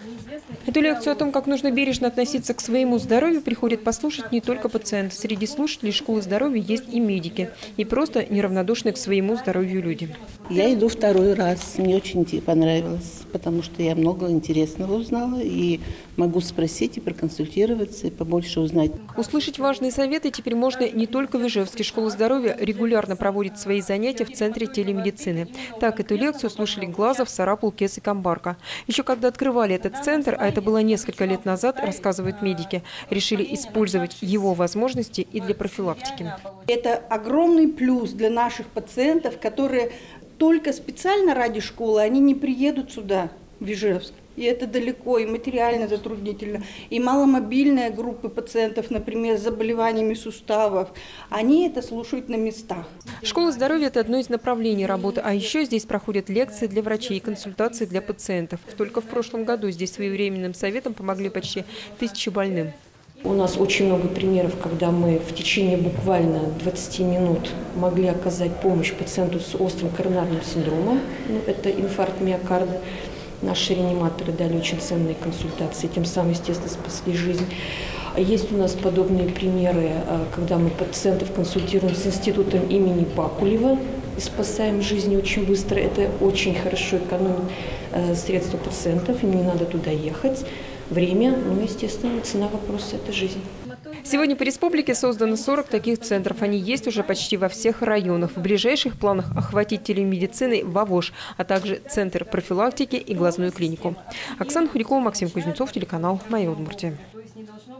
Эту лекцию о том, как нужно бережно относиться к своему здоровью, приходят послушать не только пациенты. Среди слушателей школы здоровья есть и медики, и просто неравнодушные к своему здоровью люди. Я иду второй раз. Мне очень понравилось, потому что я много интересного узнала и могу спросить и проконсультироваться, и побольше узнать. Услышать важные советы теперь можно не только в Ижевске. Школа здоровья регулярно проводит свои занятия в Центре телемедицины. Так, эту лекцию слушали Глазов, Сарапул, Кес и Камбарка. Еще когда открывали этот центр, а это было несколько лет назад, рассказывают медики, решили использовать его возможности и для профилактики. Это огромный плюс для наших пациентов, которые только специально ради школы, они не приедут сюда, в Ижевск. И это далеко, и материально затруднительно. И маломобильные группы пациентов, например, с заболеваниями суставов, они это слушают на местах. Школа здоровья – это одно из направлений работы. А еще здесь проходят лекции для врачей и консультации для пациентов. Только в прошлом году здесь своевременным советом помогли почти 1000 больным. У нас очень много примеров, когда мы в течение буквально 20 минут могли оказать помощь пациенту с острым коронарным синдромом. Это инфаркт миокарда. Наши реаниматоры дали очень ценные консультации, тем самым, естественно, спасли жизнь. Есть у нас подобные примеры, когда мы пациентов консультируем с институтом имени Бакулева и спасаем жизни очень быстро. Это очень хорошо экономит средства пациентов, им не надо туда ехать. Время, естественно, цена вопроса – это жизнь. Сегодня по республике создано 40 таких центров. Они есть уже почти во всех районах. В ближайших планах охватить телемедициной ВОВОЖ, а также Центр профилактики и глазную клинику. Оксана Худякова, Максим Кузнецов, телеканал «Моя Удмуртия».